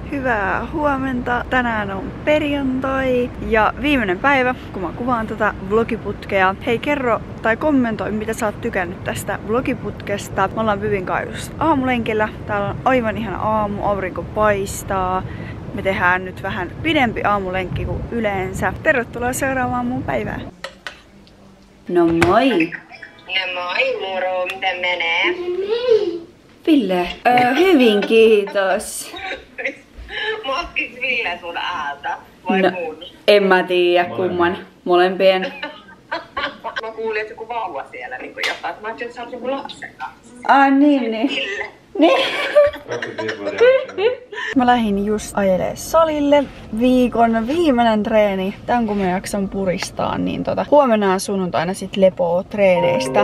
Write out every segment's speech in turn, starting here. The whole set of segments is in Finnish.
Hyvää huomenta. Tänään on perjantai ja viimeinen päivä, kun mä kuvaan tätä vlogiputkea. Hei, kerro tai kommentoi, mitä sä oot tykännyt tästä vlogiputkesta. Me ollaan Vyvin kanssa aamulenkillä. Täällä on aivan ihana aamu, aurinko paistaa. Me tehdään nyt vähän pidempi aamulenkki kuin yleensä. Tervetuloa seuraamaan mun päivää. No moi! No moi moro, miten menee? Ville, hyvin kiitos. Moskiks Ville sun äältä vai mun? En mä tiedä kumman. Molempien. Mä kuulin, että joku vauva siellä niin jotain. Mä ajattelin, että sä oot joku lapsen kanssa. Niin. Ville. Niin. Mä lähdin just ajelee salille. Viikon viimeinen treeni. Tän kun mä jaksan puristaa, niin huomenna on sunnuntaina sit lepoo treeneistä.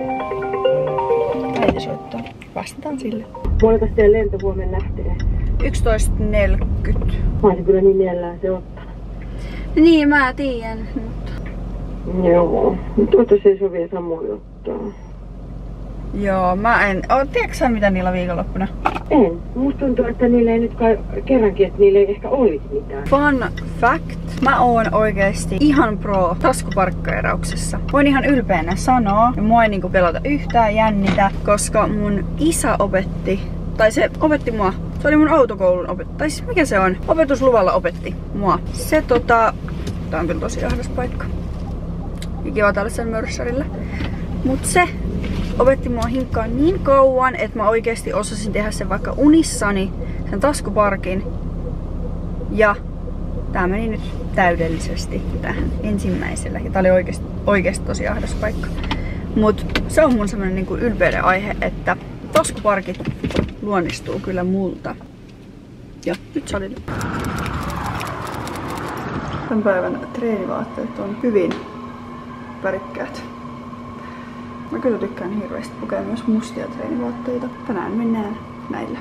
Äiti soittaa. Vastataan sille. Monekas teidän lento huomenna lähtee? 11.40. Mä olisin kyllä niin mielellään se ottaa. Niin, mä tiedän, mutta... Joo, toivottavasti ei sovi Samuel ottaa. Joo, mä en... Tiedätkö sä mitä niillä viikonloppuna? En. Musta tuntuu, että niillä ei nyt kerrankin, että niillä ei ehkä olisi mitään. Fun fact. Mä oon oikeesti ihan pro taskuparkkaerauksessa. Voin ihan ylpeänä sanoa. Ja mua ei niinku pelota yhtään jännitä, koska mun isä opetti, tai se opetti mua. Se oli mun autokoulun opettaja. Tai siis mikä se on? Opetusluvalla opetti mua. Se tää on kyllä tosi ahdas paikka. Ja kiva täällä sen mörssärillä. Mut se opetti mua hinkkaan niin kauan, että mä oikeesti osasin tehdä sen vaikka unissani, sen taskuparkin. Ja tää meni nyt täydellisesti tähän ensimmäisellä. Ja tää oli oikeesti tosi ahdas paikka. Mut se on mun semmonen niinku ylpeyden aihe, että taskuparkit luonnistuu kyllä multa. Ja nyt salille. Tämän päivän treenivaatteet on hyvin värikkäät. Mä kyllä tykkään hirveästi pukea myös mustia treenivaatteita. Tänään mennään näillä.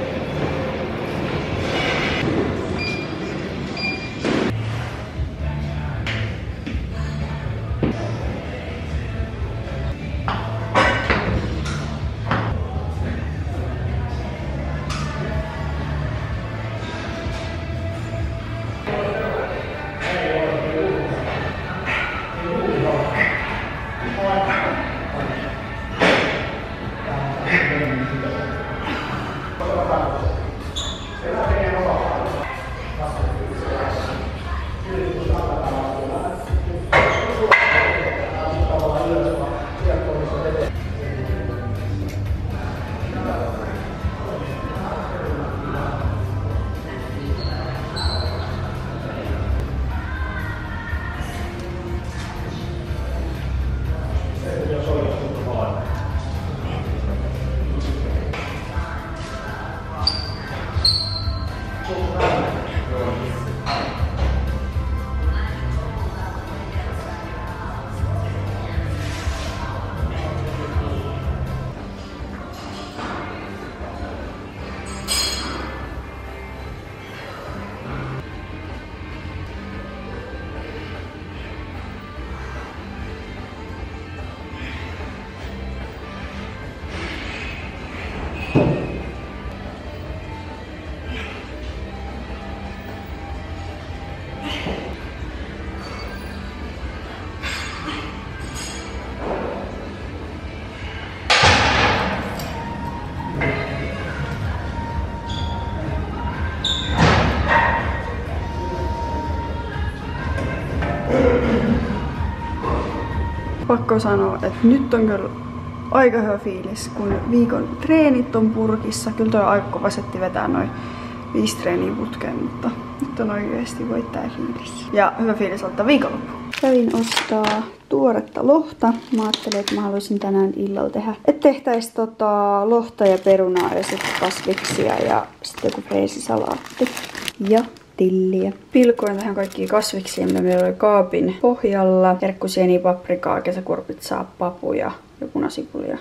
Pakko sanoa, että nyt on kyllä aika hyvä fiilis, kun viikon treenit on purkissa. Kyllä toi aika kova setti vetää noin 5 treeniä putkeen, mutta nyt on oikeesti voittaa fiilis. Ja hyvä fiilis ottaa viikonloppu. Kävin ostaa tuoretta lohta. Mä ajattelin, että mä haluaisin tänään illalla tehdä. Että tehtäis lohta ja perunaa ja sitten kasviksia ja sitten joku freesisalaatti. Ja tilliä. Pilkoin tähän kaikkia kasviksia, mitä meillä oli kaapin pohjalla. Herkkusieniä, paprikaa, kesäkurpitsaa, papuja ja punasipulia.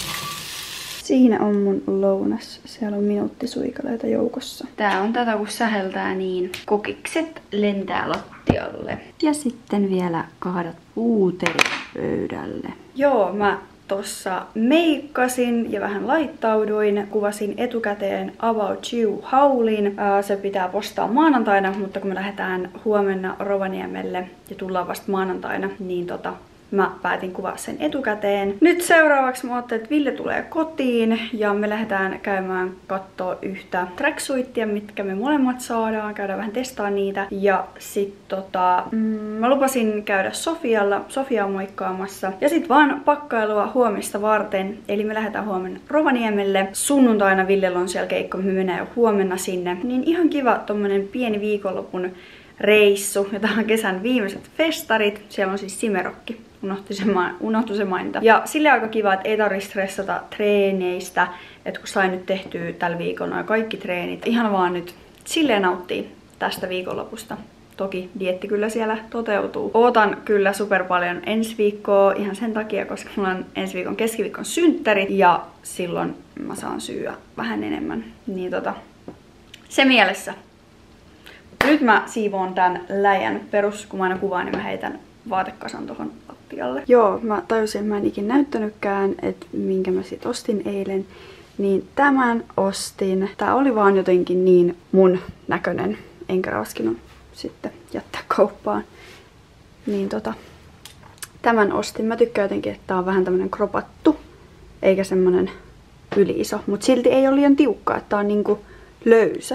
Siinä on mun lounas. Siellä on minuuttisuikaleita joukossa. Tää on tätä kun säheltää niin kokikset lentää lattialle. Ja sitten vielä kahdat puuterit pöydälle. Joo, mä tossa meikkasin ja vähän laittauduin. Kuvasin etukäteen About You-haulin. Se pitää postaa maanantaina, mutta kun me lähdetään huomenna Rovaniemelle ja tullaan vasta maanantaina, niin mä päätin kuvaa sen etukäteen. Nyt seuraavaksi mä ajattelin, että Ville tulee kotiin ja me lähdetään käymään kattoo yhtä tracksuittia, mitkä me molemmat saadaan. Käydään vähän testaa niitä. Ja sit mä lupasin käydä Sofiaa moikkaamassa. Ja sit vaan pakkailua huomista varten. Eli me lähdetään huomenna Rovaniemelle. Sunnuntaina Villellä on siellä keikko, me mennään jo huomenna sinne. Niin ihan kiva tommonen pieni viikonlopun reissu. Ja tää on kesän viimeiset festarit. Siellä on siis Simerokki. Unohtui se mainita. Ja sille aika kiva, että ei tarvitse stressata treeneistä. Että kun sain nyt tehtyä tällä viikolla kaikki treenit. Ihan vaan nyt silleen nauttii tästä viikonlopusta. Toki dieetti kyllä siellä toteutuu. Ootan kyllä super paljon ensi viikkoa ihan sen takia, koska mulla on ensi viikon keskiviikon synttärit. Ja silloin mä saan syödä vähän enemmän. Niin se mielessä. Nyt mä siivoon tän läjän perus, kun mä aina kuvaan, niin mä heitän vaatekasan tohon lattialle. Joo, mä tajusin, että mä en ikin näyttänytkään, että minkä mä sit ostin eilen. Niin tämän ostin. Tää oli vaan jotenkin niin mun näköinen, enkä raskinut sitten jättää kauppaan. Niin tämän ostin. Mä tykkään jotenkin, että tää on vähän tämmönen kropattu, eikä semmonen yli-iso. Mut silti ei ole liian tiukka, että tää on niinku löysä.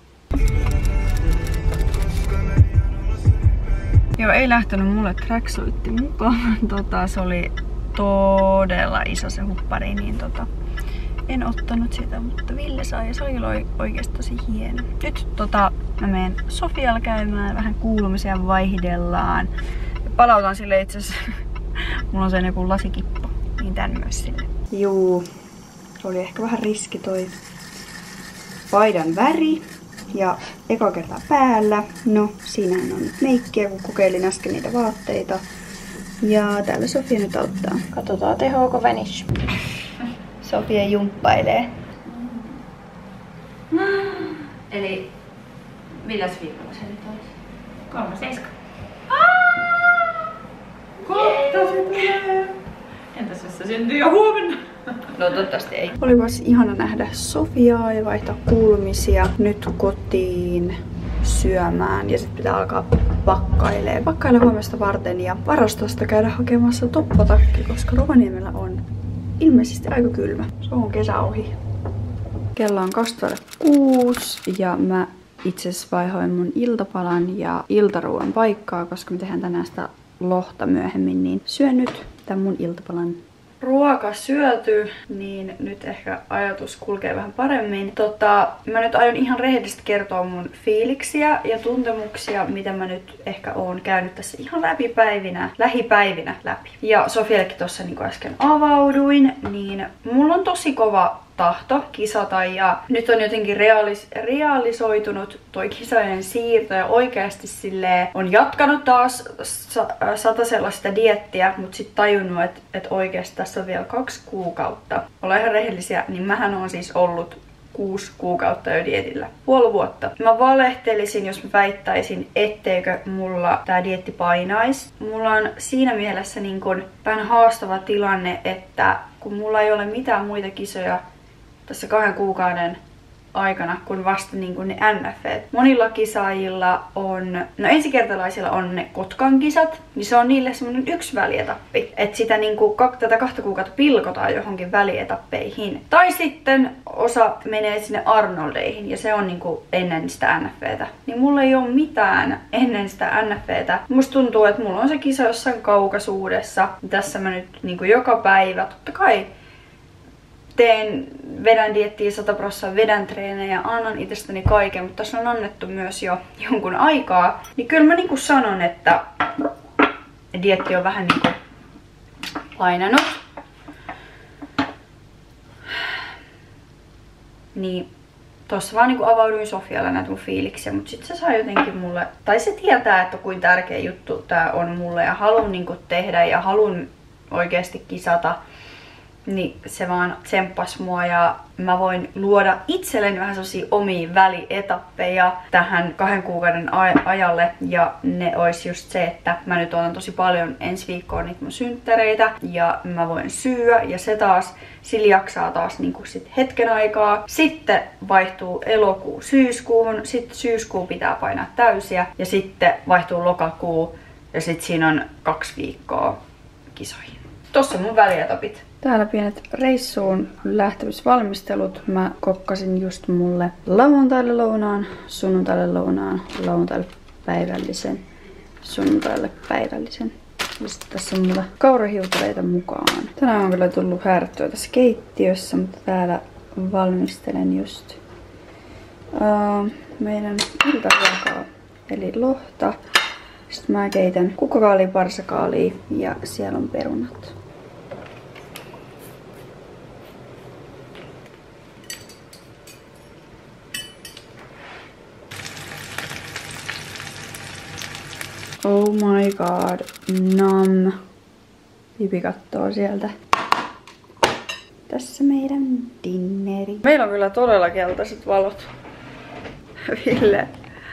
Joo, ei lähtenyt mulle tracksuitti mukaan. Se oli todella iso se huppari, niin en ottanut sitä, mutta Ville sai ja se oli oikeesti tosi hieno. Nyt mä menen Sofialla käymään, vähän kuulumisia vaihdellaan. Ja palautan sille itse asiassa, mulla on sen joku lasikippo, niin tän myös sille. Juu, se oli ehkä vähän riski toi paidan väri. Ja eka kertaa päällä. No, siinähän on nyt meikkiä, kun kokeilin äsken niitä vaatteita. Ja täällä Sofia nyt auttaa. Katsotaan, tehoako vanish. Sofia jumppailee. Eli milläs viikolla se nyt olisi? 3.7. Kohta se tulee! Entäs jos se syntyy jo huomenna? No toivottavasti ei. Olipas ihana nähdä Sofiaa ja vaihtaa kuulumisia. Nyt kotiin syömään ja sitten pitää alkaa pakkaile huomesta varten ja varastosta käydä hakemassa toppatakki, koska Rovaniemellä on ilmeisesti aika kylmä. Se on kesä ohi. Kello on 2:06 ja mä itse asiassa vaihoin mun iltapalan ja iltaruuan paikkaa, koska me tehdään tänään sitä lohta myöhemmin, niin syön nyt tämän mun iltapalan. Ruoka syöty, niin nyt ehkä ajatus kulkee vähän paremmin. Mä nyt aion ihan rehellisesti kertoa mun fiiliksiä ja tuntemuksia, mitä mä nyt ehkä oon käynyt tässä ihan lähipäivinä läpi. Ja Sofiallekin tossa niin kuin äsken avauduin, niin mulla on tosi kova tahto kisata ja nyt on jotenkin realisoitunut toi kisojen siirto ja oikeasti silleen on jatkanut taas satasella sitä diettiä, mutta sitten tajunnut, että oikeasti tässä on vielä 2 kuukautta. Ollaan ihan rehellisiä, niin mähän on siis ollut 6 kuukautta jo dietillä. Puoli vuotta. Mä valehtelisin, jos mä väittäisin, etteikö mulla tää dieetti painaisi. Mulla on siinä mielessä niin kun vähän haastava tilanne, että kun mulla ei ole mitään muita kisoja tässä 2 kuukauden aikana, kun vasta niin kuin ne NF:t. Monilla kisaajilla on, no ensikertalaisilla on ne Kotkan kisat, niin se on niille semmonen 1 välietappi. Että sitä niin kuin tätä 2 kuukautta pilkotaan johonkin välietappeihin. Tai sitten osa menee sinne Arnoldeihin ja se on niin kuin ennen sitä NF:tä. Niin mulla ei ole mitään ennen sitä NF:tä. Musta tuntuu, että mulla on se kisa jossain kaukaisuudessa. Tässä mä nyt niin kuin joka päivä, totta kai vedän diettiä 100%, vedän treenejä, annan itsestäni kaiken, mutta tässä on annettu myös jo jonkun aikaa. Niin kyllä mä niinku sanon, että dieetti on vähän niinku painanut. Niin tossa vaan niinku avauduin Sofialle näitä mun fiiliksiä, mutta sit se saa jotenkin mulle, tai se tietää, että kuinka tärkeä juttu tää on mulle ja haluan niinku tehdä ja haluan oikeasti kisata. niin se vaan tsemppas mua ja mä voin luoda itselleni vähän sellaisia omia välietappeja tähän 2 kuukauden ajalle. Ja ne olisi just se, että mä nyt otan tosi paljon ensi viikkoon niitä mun synttäreitä ja mä voin syödä ja se taas, sillä jaksaa taas niinku sit hetken aikaa. Sitten vaihtuu elokuu syyskuuhun, sitten syyskuu pitää painaa täysiä ja sitten vaihtuu lokakuu ja sitten siinä on 2 viikkoa kisoihin. Tossa on mun välietapit. Täällä pienet reissuun lähtemisvalmistelut. Mä kokkasin just mulle lauantaille lounaan, sunnuntaille lounaan, lauantaille päivällisen, sunnuntaille päivällisen. Ja sitten tässä on mulla kaurahiutaleita mukaan. Tänään on kyllä tullut häärättyä tässä keittiössä, mutta täällä valmistelen just meidän iltaruokaa, eli lohta. Sitten mä keitän kukkakaalia, parsakaalia ja siellä on perunat. Oh my god, nam. Pipi kattoo sieltä. Tässä meidän dinneri. Meillä on kyllä todella keltaiset valot. Ville.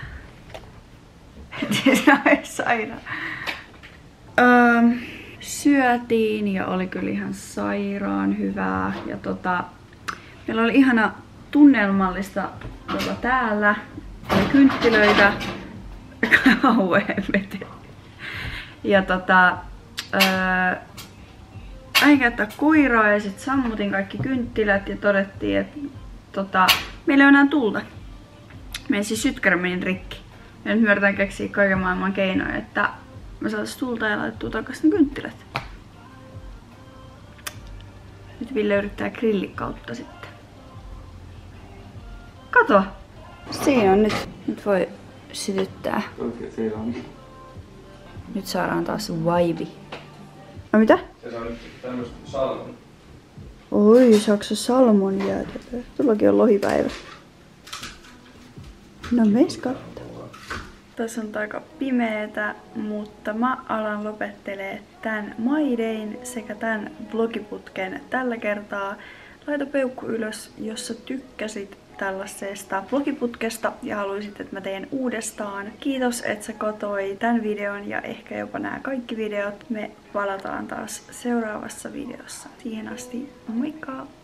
Aina. Syötiin ja oli kyllä ihan sairaan hyvää. Ja meillä oli ihana tunnelmallista täällä. Oli kynttilöitä. Kauhean vete. Ja aina käyttää koiraa ja sit sammutin kaikki kynttilät ja todettiin, että meillä ei ole enää tulta. Meidän siis sytkäri meni rikki. Ja nyt me yritetään keksiä kaiken maailman keinoja, että me saatais tulta ja laitettua takaisin kynttilät. Nyt Ville yrittää grillin kautta sitten. Kato! Siinä on nyt. Nyt voi sytyttää. Nyt saadaan taas vibe. No mitä? Se saa nyt tämmöstä salmon. Oi, saako se salmon jäätelöä? Tullakin on lohipäivä. No mees kattoo. Tässä on aika pimeetä, mutta mä alan lopettelee tän My Dayn sekä tän vlogiputken tällä kertaa. Laita peukku ylös, jos sä tykkäsit tällaisesta vlogiputkesta ja haluaisit, että mä teen uudestaan. Kiitos, että sä katsoit tän videon ja ehkä jopa nämä kaikki videot. Me palataan taas seuraavassa videossa. Siihen asti, moikka!